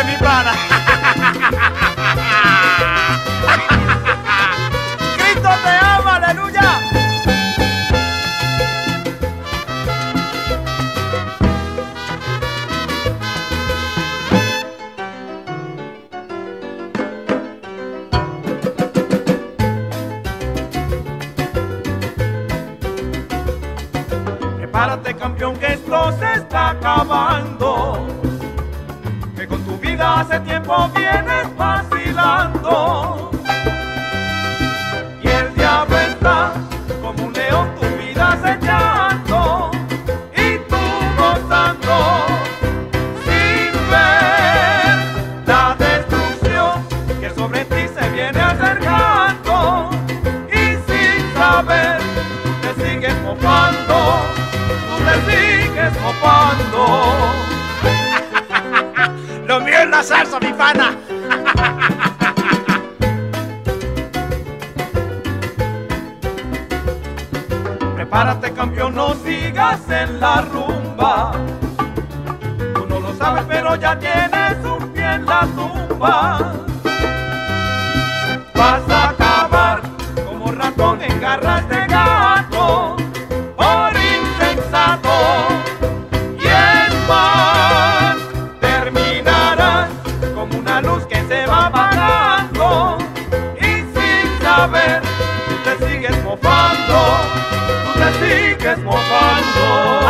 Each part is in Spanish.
Prepárate, mi pana. Cristo te ama, aleluya. Prepárate, campeón, que esto se está acabando, que con tu vida hace tiempo vienes vacilando, y el diablo está como un león tu vida acechando, y tú gozando sin ver la destrucción que sobre ti se viene acercando, y sin saber tú te sigues mofando, tú te sigues mofando. Lo mío es la salsa, mi pana. Prepárate, campeón, no sigas en la rumba. Tú no lo sabes, pero ya tienes un pie en la tumba. Vas a acabar como ratón en garras de gato, por insensato. Y en mal terminarás como una luz que se va apagando, y sin saber tú te sigues mofando, tú te sigues mofando.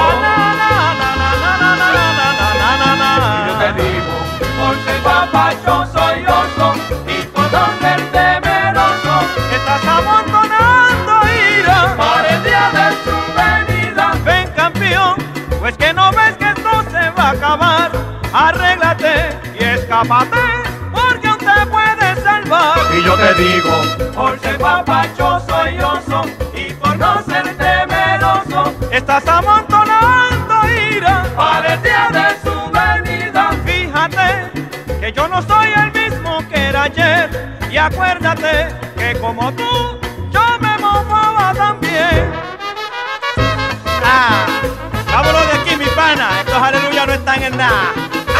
Y yo te digo, por ser papacho soy oso, y por no ser temeroso, estás abandonando ira para el día de su venida. Ven, campeón, pues que no ves que esto se va a acabar. Arréglate y escápate, porque aún te puedes salvar. Y yo te digo, por ser papachoso y oso, y por no ser temeroso, estás amontonando ira para el día de su venida. Fíjate que yo no soy el mismo que era ayer, y acuérdate que como tú, yo me mofaba también. Vámonos de aquí, mi pana, estos aleluyas no están en nada.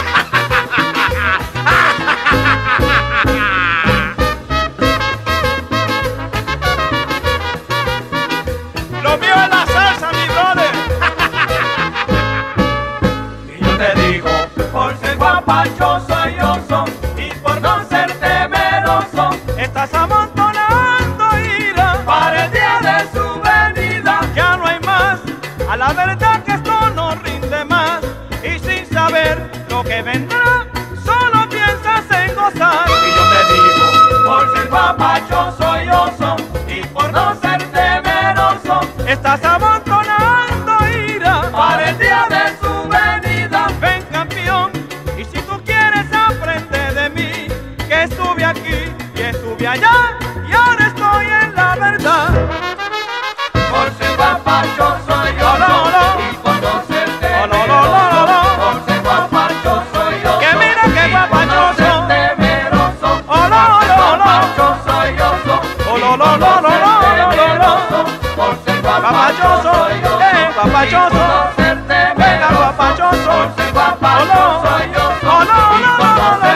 Lo mío es la salsa, mi brother. Y yo te digo, por ser papachoso y oso, y por no ser temeroso, estás amontonando ira para el día de su venida. Ya no hay más, a la verdad que esto no rinde más, y sin saber lo que vendrá, solo piensas en gozar. Y yo te digo, por ser papachoso y oso, y por no ser temeroso, estás amontonando ira para el día de su venida. Ven, campeón, y si tú quieres aprender de mí, que estuve aquí y estuve allá, y ahora estoy en la verdad. Por ser papachoso y oso, y por no ser temeroso, por ser papachoso y oso, que mira que papachoso, por no ser temeroso, por ser papachoso y oso, por ser papachoso y oso, papachoso, por no ser temeroso, por ser papachoso y oso, y por no ser